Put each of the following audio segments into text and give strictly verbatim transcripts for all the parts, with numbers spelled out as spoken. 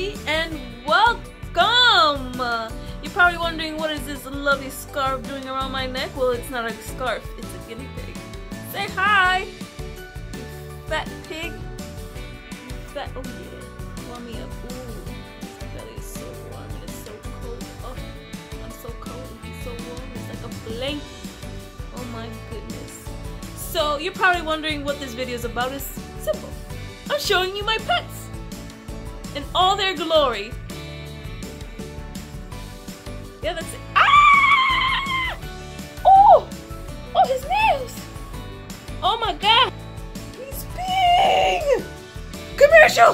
everybody, and welcome! You're probably wondering, what is this lovely scarf doing around my neck? Well, it's not a scarf, it's a guinea pig. Say hi! You fat pig. You fat, oh yeah, warm me up. Ooh, this belly is so warm and it's so cold. Oh, I'm so cold, he's so warm, it's like a blanket. Oh my goodness. So, you're probably wondering what this video is about. It's simple. I'm showing you my pets in all their glory. Yeah, that's it. Ah! Oh! Oh, his nails! Oh my god! He's big! Commercial!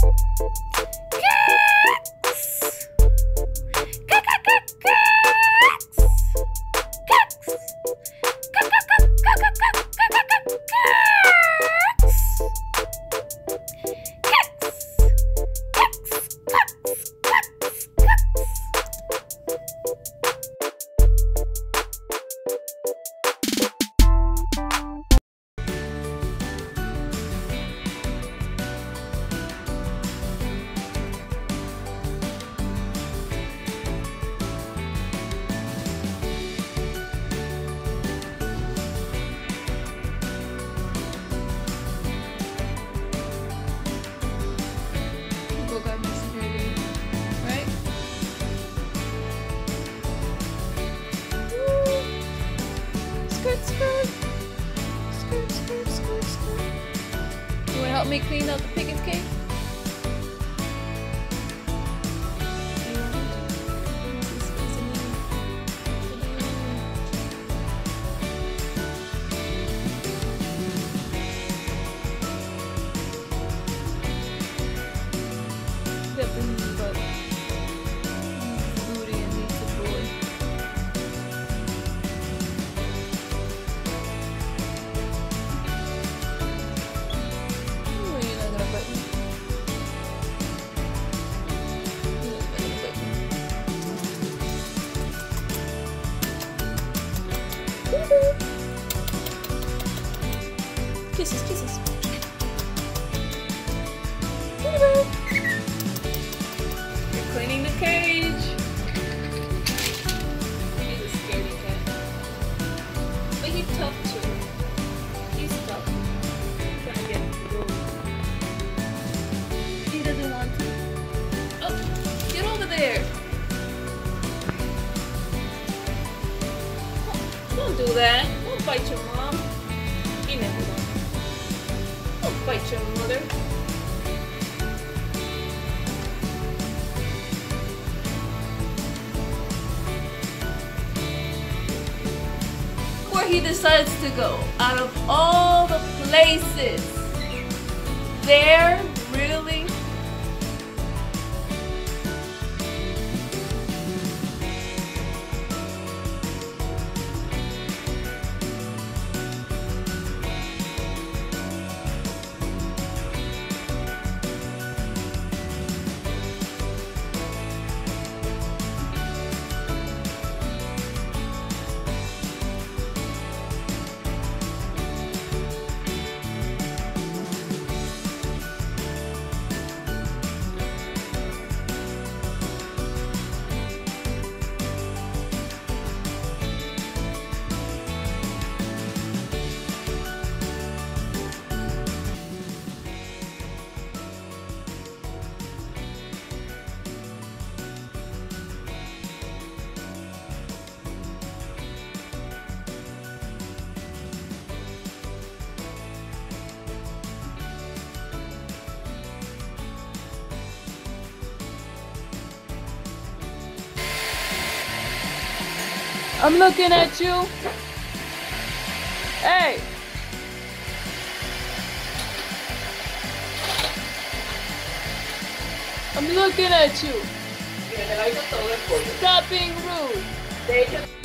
Cats! Cat, cat, cat, cats! Cats! Cat, cat, cat, cat, cat, cat, cat, cat, cats! Skirt, skirt. Skirt, skirt, skirt, skirt. You wanna help me clean out the pig's cage? Kisses, kisses. You're cleaning the cage. He's a scaredy cat. But he's tough too. He's tough. I'm trying to get him to go. He doesn't want to. Oh, get over there. Don't do that. Don't bite your mom. He never will. Don't bite your mother. Where he decides to go, out of all the places, there, really? I'm looking at you. Hey. I'm looking at you. Stop being rude.